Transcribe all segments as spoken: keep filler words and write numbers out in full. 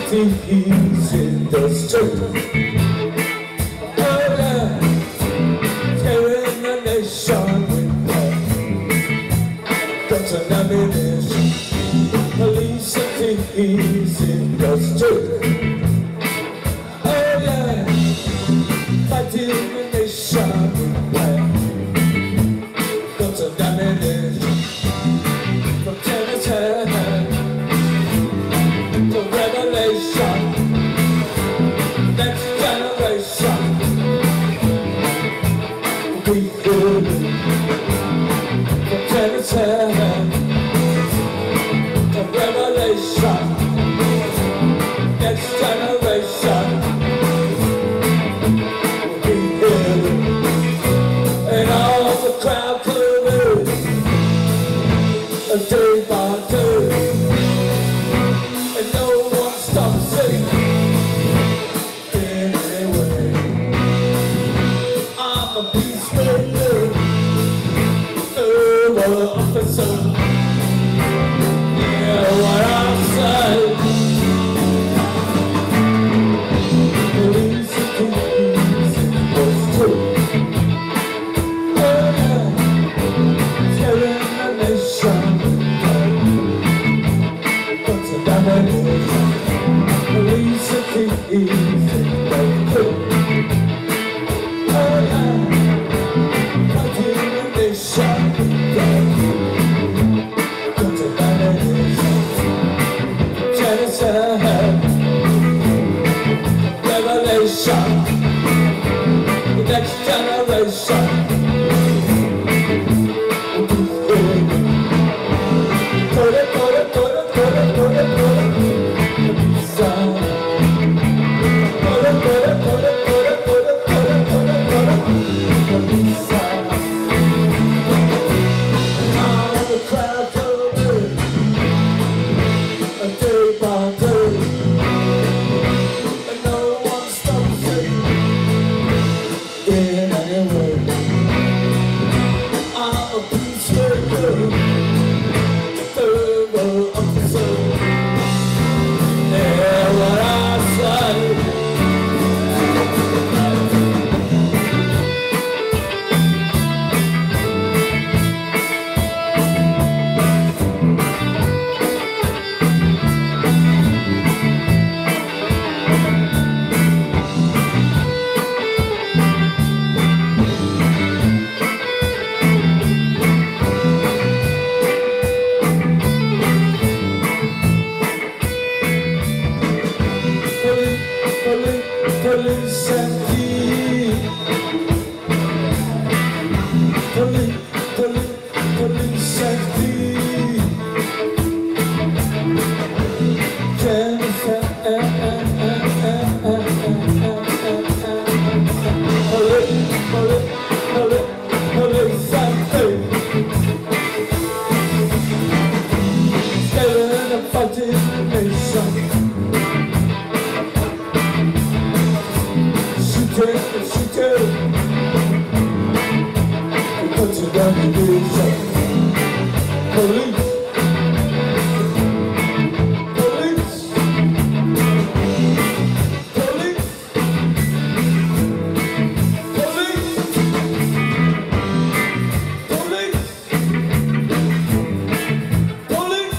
thieves in the street. Oh yeah, tearing the nation with guns and ammunition. Police and thieves in the street. Oh yeah, fighting the nation with guns and ammunition. From Tennessee to Revelation, next generation, we will be. From Tennessee to Revelation, next generation, we will be. And all the crowd could be a day by day. Officer, yeah, what I say. Police and thieves in the street. Oh yeah, tearing the nation with guns and ammunition. Police and thieves in the street. Oh yeah, fighting the nation. Revelation, the next generation. Put it, put it, put it, put it, put it, put it, put it, put it, put it, put it, put it, put it, put it, put it, and all the crowd covered, a day by day. Police and thieves, police, police, police and thieves. Jennifer, police, police, police, police and thieves. Scaring and fighting the nation. She did, we put you down in the police, police, police, police, police,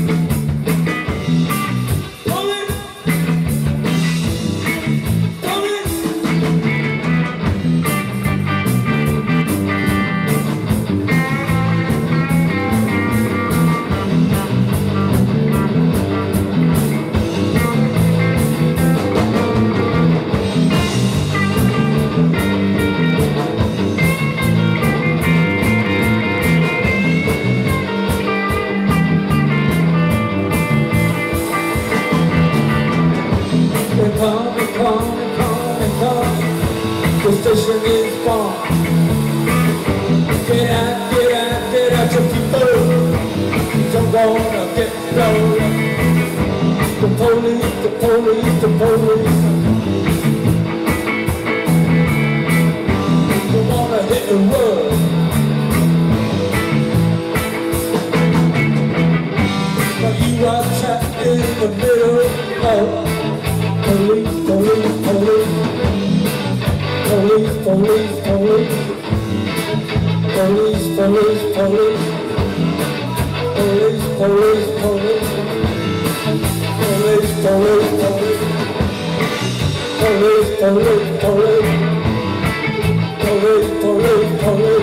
Come, come, come, come. The station is gone. Get out, get out, get out your people. Don't wanna get rolling. The police, the police, the police. Don't wanna hit the road. But you are trapped in the middle of police, police, police, police, police, police, police, police, police, police, police, police, police.